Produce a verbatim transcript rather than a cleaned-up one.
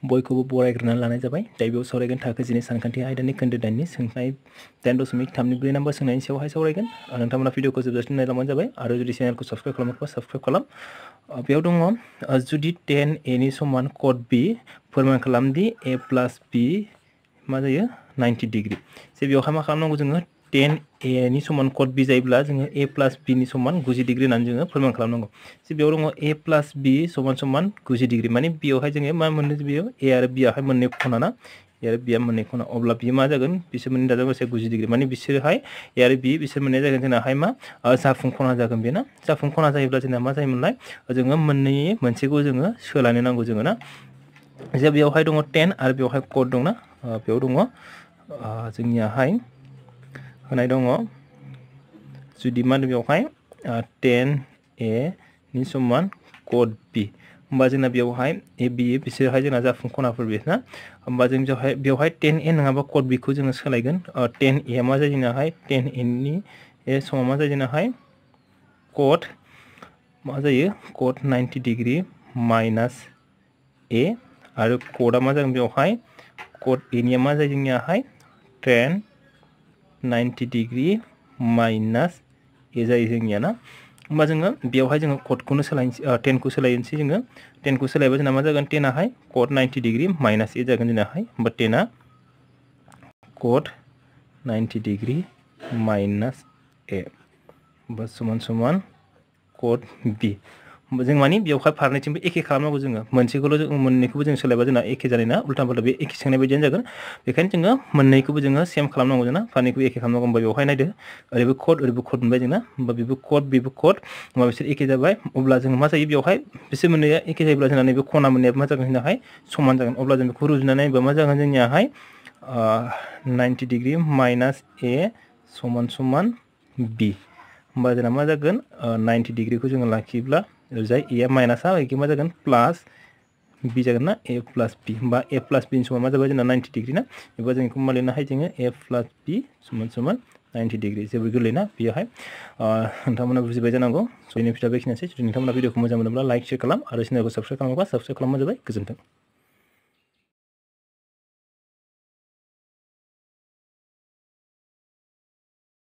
बयखौबो बरायग्रोना लानाय जाबाय। दायो बेयाव सावरायगोन थाखो जिनै सानखान्थि आयदानि खोन्दो दाइननि सोंनाय दाइन दशमिक थामनि ब्रै नाम्बार सोंनायनि सायावहाय सावरायगोन। नोंथांमोना भिडिअखौ जोबजासिम नायलांबानो जाबाय आरो जुदि चेनेलखौ साबस्क्राइब खालामाखैबा साबस्क्राइब खालाम। बेयाव दङ जुदि टेन ए नि समान कट बी फोरमान खालामदि ए प्लास बी मा जायो नाइन्टि डिग्री। जे बेवहाय मा खालामनांगौ जोङो टेन ए नि समान कट बी जायोब्ला जोङो ए प्लास बी नि समान गुजि डिग्री होननानै जोङो फोरमान खालामनांगौ। जे बेयाव दङ ए प्लास बी समान समान गुजि डिग्री माने बेयावहाय जोङो मा मोननो बेयो ए आरो बी आहाय मोननै खना ना ए आरो बी आ मोननै खना अब्ला बियो मा जागोन बिसोर मोननै दाजाबगासे गुजि डिग्री माने बिसोरहाय ए आरो बी बिसोर मोननै जागोन जोंनाहाय मा जाफुं खना जागोन बे ना जाफुं खना जायोब्ला जोंना मा जायोमोनलाय जोङो मोननै मोनसेखौ जोङो सोलायनो नांगौ जोङो ना। जे बेयावहाय दङ टेन आरो बेवहाय कट दं ना बेयाव दङ जोंनियाहाय होनाय दङ जुदि मा होनो बेवहाय टेन ए नि समान कट बी होमबा जोंना बेवहाय ए बी बिसोरहाय जोंना जाफुं खनाफोर बे ना होमबा जों बेवहाय बेवहाय टेन ए नङाबा कट बी खौ जोङो सोलायगोन। टेन ए मा जायो जोंनाहाय टेन ए नि ए समा मा जायो जोंनाहाय कट मा जायो कट नाइन्टि डिग्री माइनास ए आरो कटआ मा जागोन बेवहाय कट ए निया मा जायो जोंनियाहाय टेन नाइन्टि डिग्री माइनास ए जायो जोंनिया ना। होमबा जोङो बेवहाय जोङो कटखौनो सोलायनोसै टेनखौ सोलायनोसै जोङो टेनखौ सोलायबा जोंना मा जागोन टेनाहाय कट नाइन्टि डिग्री माइनास ए जागोन जोंनाहाय होमबा टेना कट नाइन्टि डिग्री माइनास ए होमबा समान समान कट बी होमबा जों मानि बेवहाय फारनैथिंबो एखे खालामनांगौ जोङो मोनसेखौल' जों मोननैखौबो जों सोलायबा जोंना एखे जानाय ना उल्था फाल्था बे एखे सोंनाय बायदियानो जागोन। बेखायनो जोङो मोननैखौबो जोङो सेम खालामनांगौ जोंना फारनैखौबो एखे खालामनांगौ। होमबा बेवहाय नायदो ओरैबो कट ओरैबो कट मोनबाय जोंना होमबा बेबो कट बेबो कट होमबा बिसोर एखे जाबाय अब्ला जोङो मा जायो बेवहाय बिसोर मोननैया एखे जायोब्ला जोंना नैबे खना मोननाया मा जागोन जोंनाहाय समान जागोन अब्ला जों बेखौ रुजुनानै नायोबा मा जागोन जोंनियाहाय नाइन्टि डिग्री माइनास ए समान समान बी होमबा जोंना मा जागोन नाइन्टि डिग्रीखौ जोङो लाखियोब्ला ओरैजाय ए माइनासा एखे मा जागोन प्लास बी जागोन ना ए प्लास बी होमबा ए प्लास बी नि समान मा जाबाय जोंना नाइन्टि डिग्री ना एबा जों बेखौ मा लिरनो हायो जोङो ए प्लास बी समान समान नाइन्टि डिग्री जोबोद गोरलै ना बेयावहाय नोंथांमोना बुजिबाय जानांगौ। स' बेनि फिथा बेखिनियानोसै जुदि नोंथांमोना भिडिअखौ मोजां मोनोब्ला लाइक शेयार खालाम आरो चेनेलखौ साबस्क्राइब खालामोबा साबस्क्राइब खालामबानो जाबाय। गोजोन्थों।